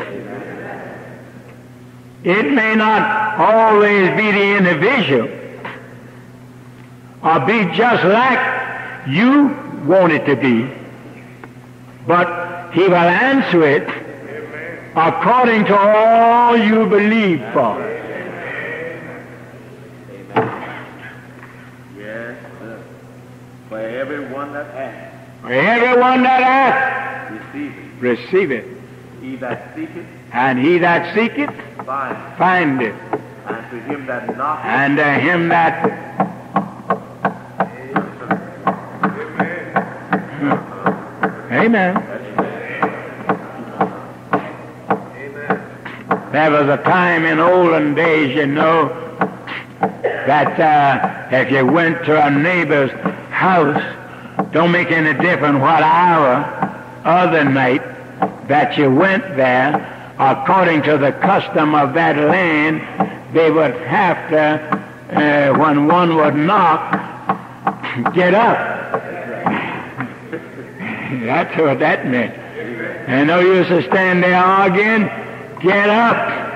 It may not always be the individual, or be just like you want it to be, but he will answer it according to all you believe for. Yes, sir. For everyone that asks, For everyone that asks, receive it. receive it. He that seeketh, And he that seeketh, find. find it. And to him that knocketh, And to him that... Amen. There was a time in olden days, you know, that uh, if you went to a neighbor's house, don't make any difference what hour of the night that you went there, according to the custom of that land, they would have to, uh, when one would knock, get up. That's what that meant. And no use to stand there arguing. Get up.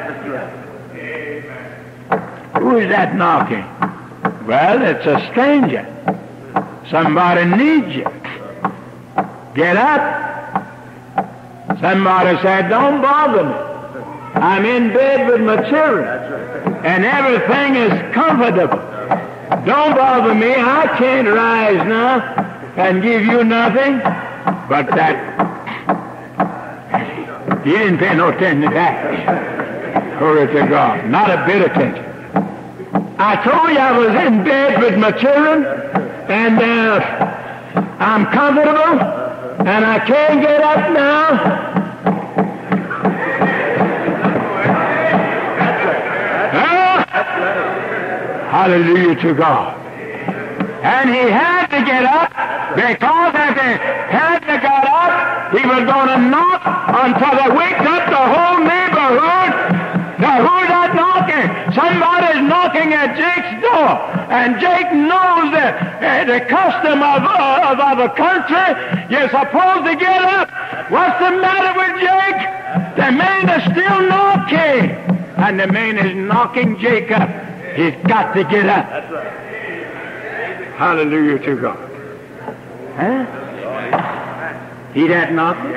Who is that knocking? Well, it's a stranger. Somebody needs you. Get up. Somebody said, don't bother me. I'm in bed with my children, and everything is comfortable. Don't bother me. I can't rise now and give you nothing. But that, he didn't pay no attention to that. Glory to God. Not a bit of attention. I told you I was in bed with my children, and uh, I'm comfortable, and I can't get up now. Huh? Hallelujah to God. And he had to get up, because if he hadn't got up, he was going to knock until they waked up the whole neighborhood. Now, who's that knocking? Somebody's knocking at Jake's door, and Jake knows the, uh, the custom of, uh, of, of the country. You're supposed to get up. What's the matter with Jake? The man is still knocking, and the man is knocking Jake up. He's got to get up. That's right. Hallelujah to God. Huh? He that knocketh,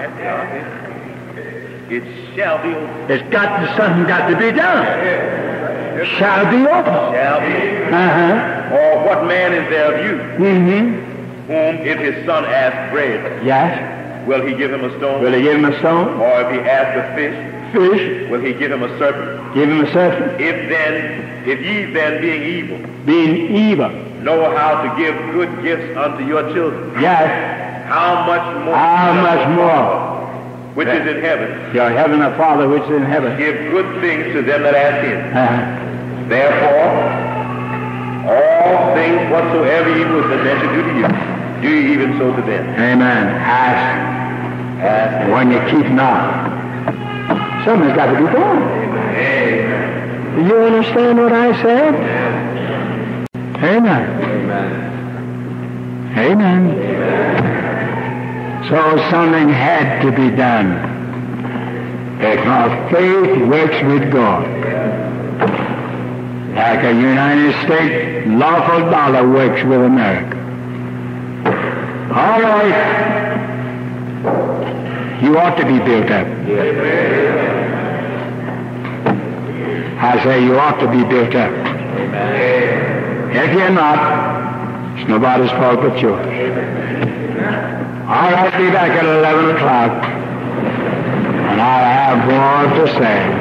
It shall be open. it's got to, something got to be done. Shall be open. Shall be. Uh-huh. Or what man is there of you, Mm-hmm. whom if his son asks bread, Yes. will he give him a stone? Will he give him a stone? Or if he asks a fish, fish, will he give him a serpent? give him a serpent. If then, if ye then, being evil, Being evil, know how to give good gifts unto your children, yes, how much more how shall much your more Father, which is in heaven, your heavenly Father which is in heaven. give good things to them that ask him. Uh, Therefore, all things whatsoever ye would that men should do to you, do ye even so to them. amen. Ask, Ask. when you keep not. Something's got to be done. Amen. Do you understand what I said? Amen. Amen. Amen. So something had to be done. Because faith works with God. Like a United States lawful dollar works with America. All right. You ought to be built up. I say you ought to be built up. If you're not, it's nobody's fault but yours. All right, be back at eleven o'clock, and I'll have more to say.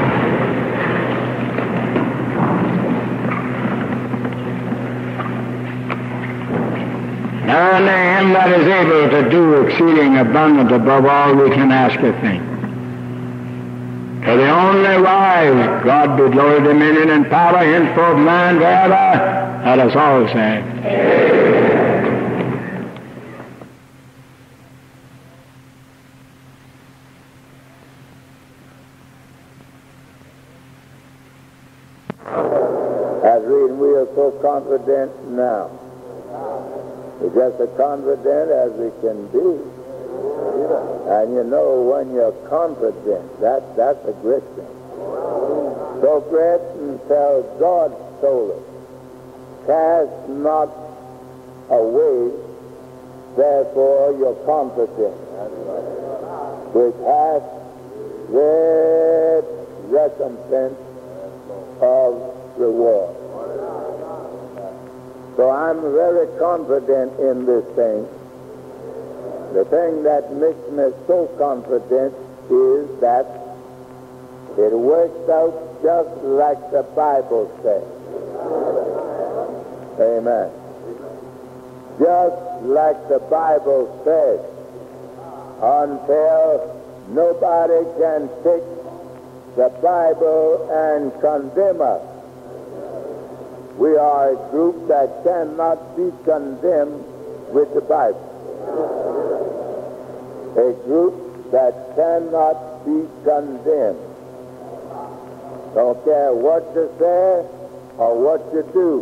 Now unto him that is able to do exceeding abundant above all we can ask or think. To the only wise God be glory, dominion, and power, henceforth, man, forever. Let us all say, amen. As reading, we are so confident now. We're just as confident as we can be. And you know, when you're confident, that, that's a great thing. So great until God told us, cast not away, therefore, your confidence, which hath great recompense of reward. So I'm very confident in this thing. The thing that makes me so confident is that it works out just like the Bible says. Amen. Just like the Bible says, until nobody can take the Bible and condemn us. We are a group that cannot be condemned with the Bible. A group that cannot be condemned. Don't care what you say or what you do.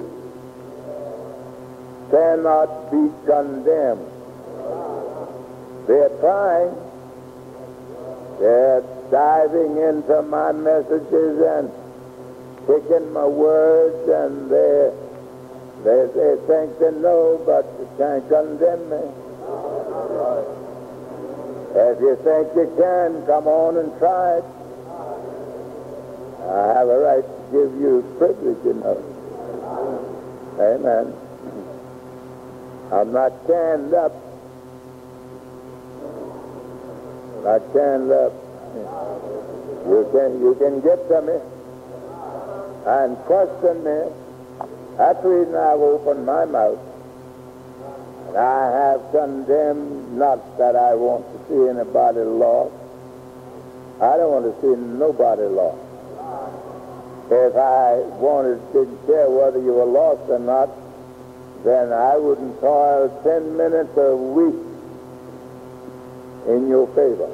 Cannot be condemned. They're trying. They're diving into my messages and taking my words, and they, they, they think they know, but you can't condemn me. If you think you can, come on and try it. I have a right to give you privilege, you know. Amen. I'm not canned up. Not canned up. You can, you can get to me and question me. That's the reason I've opened my mouth. And I have condemned, not that I want to see anybody lost. I don't want to see nobody lost. If I wanted, didn't care whether you were lost or not, then I wouldn't toil ten minutes a week in your favor.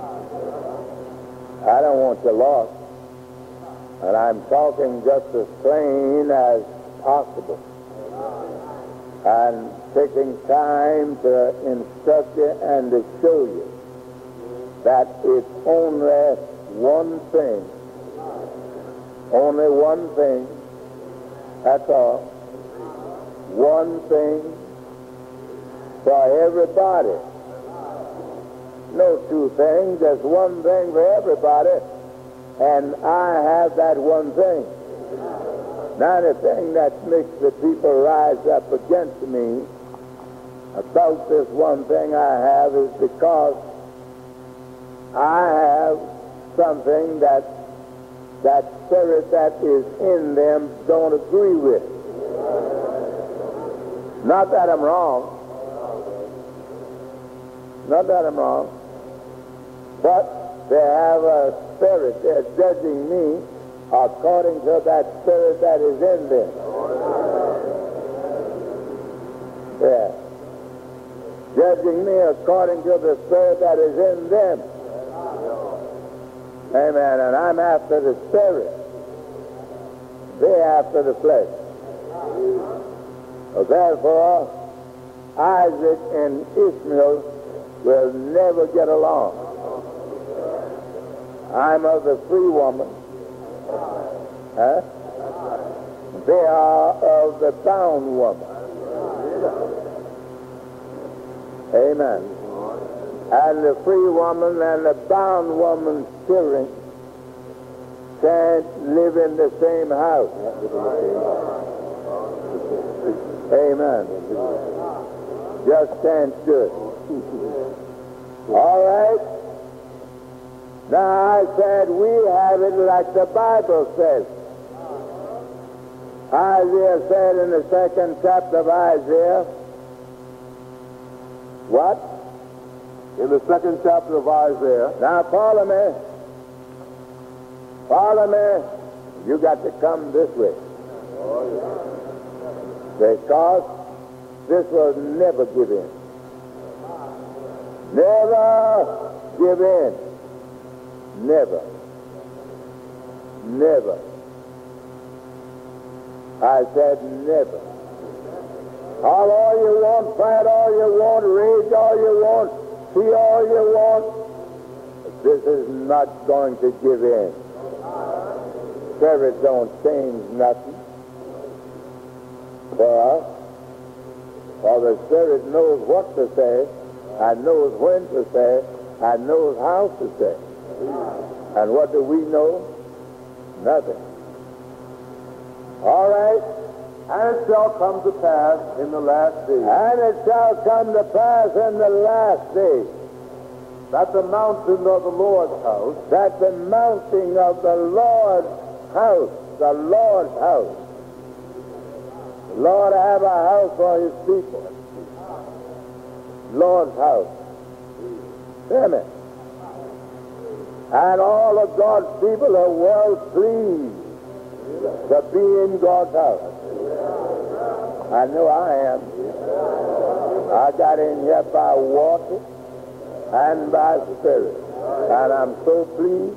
I don't want you lost. And I'm talking just as plain as possible. And taking time to instruct you and to show you that it's only one thing. Only one thing. That's all. One thing for everybody. No two things. There's one thing for everybody. And I have that one thing. Now, the thing that makes the people rise up against me about this one thing I have is because I have something that that spirit that is in them don't agree with. Not that I'm wrong. Not that I'm wrong. But they have a spirit. They're judging me according to that spirit that is in them. Yeah. Judging me according to the spirit that is in them. Amen. And I'm after the spirit. They after the flesh. So therefore, Isaac and Ishmael will never get along. I'm of the free woman. Huh? They are of the bound woman. Amen. And the free woman and the bound woman's children can't live in the same house. Amen. Just can't do it. All right? Now I said we have it like the Bible says. Isaiah said in the second chapter of Isaiah, what? In the second chapter of Isaiah. Now follow me. Follow me. You got to come this way. Because this will never give in. Never give in. Never. Never. I said never. Howl all you want, fight all you want, rage all you want, see all you want. But this is not going to give in. Spirit don't change nothing for us. For the Spirit knows what to say, and knows when to say, and knows how to say. And what do we know? Nothing. All right. And it shall come to pass in the last days. And it shall come to pass in the last days. That the mountain of the Lord's house. That the mounting of the Lord's house. The Lord's house. The Lord have a house for his people. Lord's house. Amen. And all of God's people are well pleased to be in God's house. I know I am. I got in here by water and by spirit. And I'm so pleased.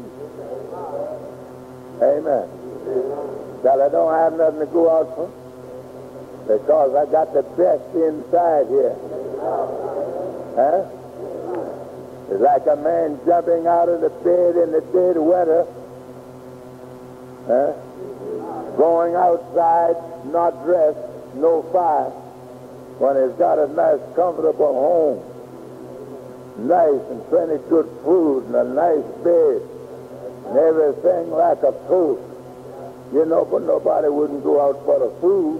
Amen. That I don't have nothing to go out for. Because I got the best inside here. Huh? It's like a man jumping out of the bed in the dead weather. Huh? Going outside, not dressed, no fire, when he's got a nice, comfortable home, nice and plenty good food, and a nice bed, and everything like a coat. You know, but nobody wouldn't go out for the food.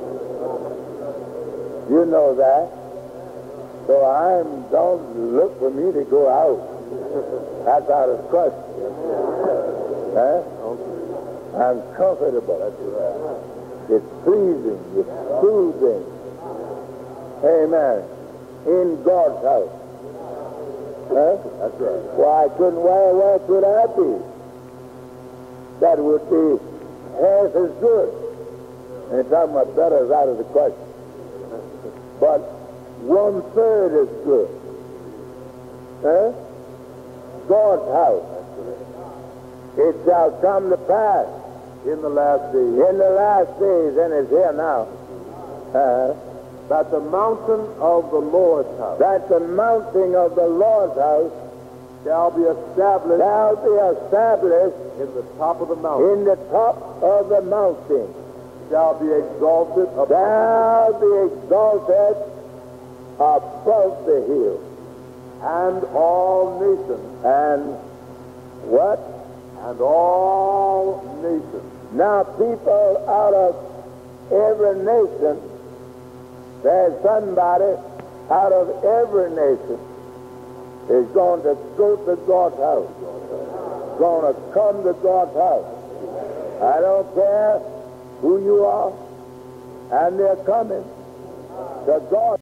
You know that. So I'm, don't look for me to go out. That's out of question. Huh? I'm comfortable. It's pleasing. It's soothing. Amen. In God's house. Huh? That's right. Why couldn't, why, why could I be? That would be half as good. And talking about better is out of the question. But one third is good. Huh? God's house. It shall come to pass in the last days. In the last days, and it's here now. Uh, that the mountain of the Lord's house. That the mounting of the Lord's house shall be established. Shall be established in the top of the mountain. In the top of the mountain. Shall be exalted above. Shall be exalted above the hill. And all nations. And what? And all nations. Now people out of every nation, there's somebody out of every nation is going to go to God's house. going to come to God's house. I don't care who you are, and they're coming to God.